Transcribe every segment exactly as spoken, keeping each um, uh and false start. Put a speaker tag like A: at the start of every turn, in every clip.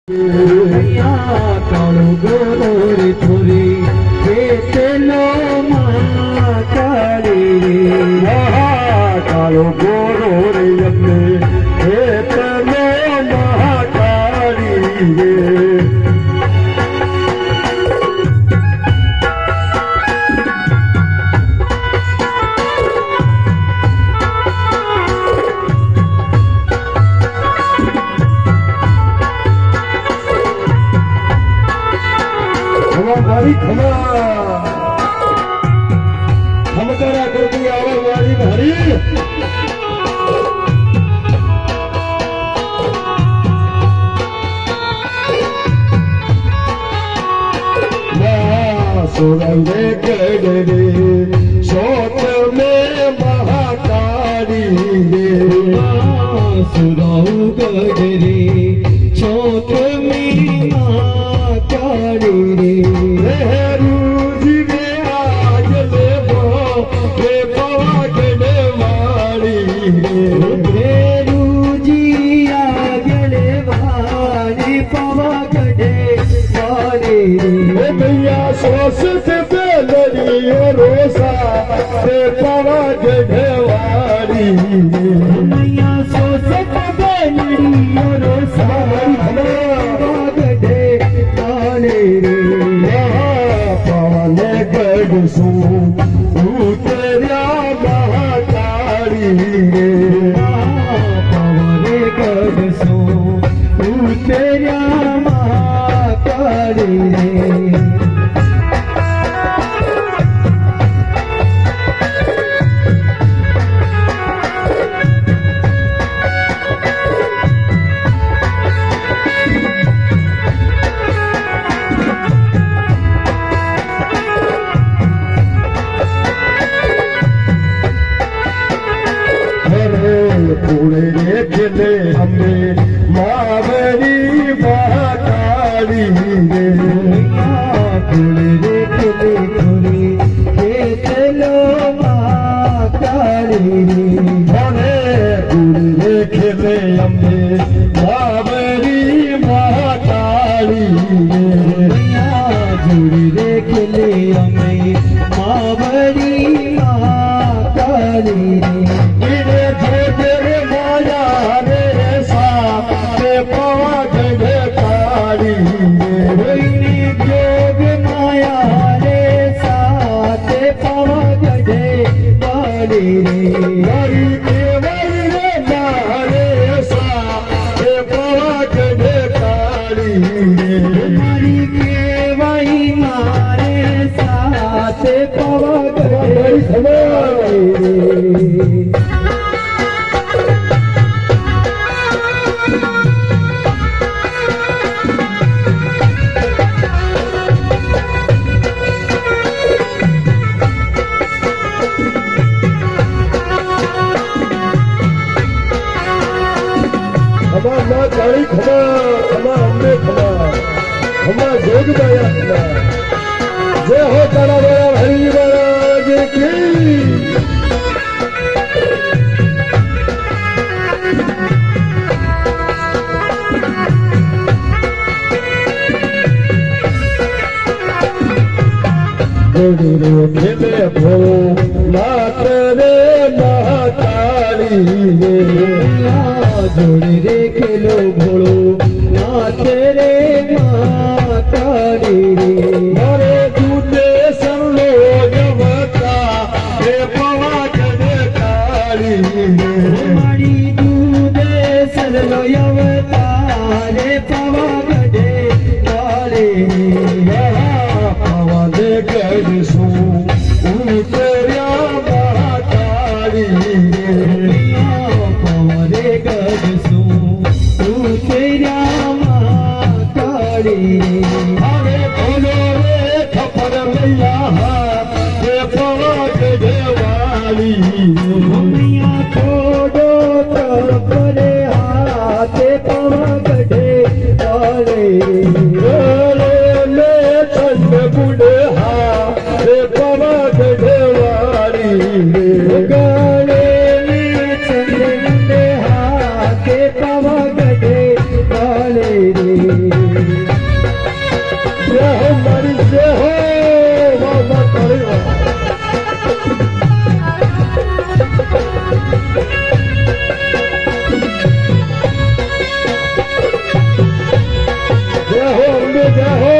A: कालो गोरे छोरी चलो महाकाली कालो गोरो रे चलो महाकाली भारी खमा खमकारा करती आवाज वाली भारी सुरंगे गडरे शोक में महाकाली सुराऊ गडरे शोक में महाकाली सोस से लड़ी रोसा से पवा गढ़वाड़ी मैया सोस से लड़ी रोसा गढ़े ताने पवन गढ़ सू तेरा महाकाली पवन गढ़ सू तेरा महाकाली पूरे खिले हमें मावरी महाकाली पूरे खिले थोड़ी चलो महाकाली पूरे खिले हमें मावरी महाकाली पूरे खिले हमें मावरी महाकाली काली खमा खमा हमने खमा खमा जोग दाया खमा जय हो तारा बड़ा हरि महाराज की खेले भो मात्र रे महाकाली जोड़ी रे खेलो भोलो नाच रे महाकाली अरे दूते सब लोग बता रे पवा गढ़े काली हमारी दूते सब लोग बता रे पवा गढ़े काली पवा दे गढ़ सू तेरा महाकाली पवा दे गढ़ सू तेरा महाकाली अरे बोलो रे खपर मैया रे पवा गढ़वाली मैया छोड़ो तब रे हाथ पवा गढ़े वाले ले चंद बुढ़े रे पवा गढ़वाली गाने में चंद बुढ़े हाथ पवा गढ़े वाले रे जय हो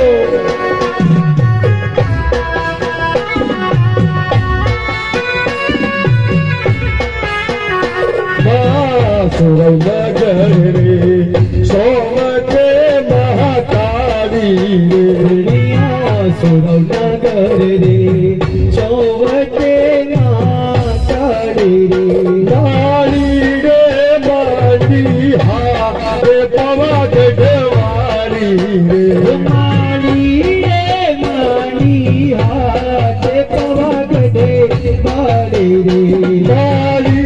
A: सुरनगर रे सोम के महाकाली रे सुरनगर रे सोम के महाकाली रे काली रे माली हा रे पवा के देवारी रे माली रे माली हा रे पवा के देवारी रे काली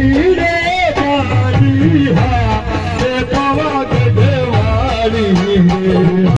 A: रे पवा के देवारी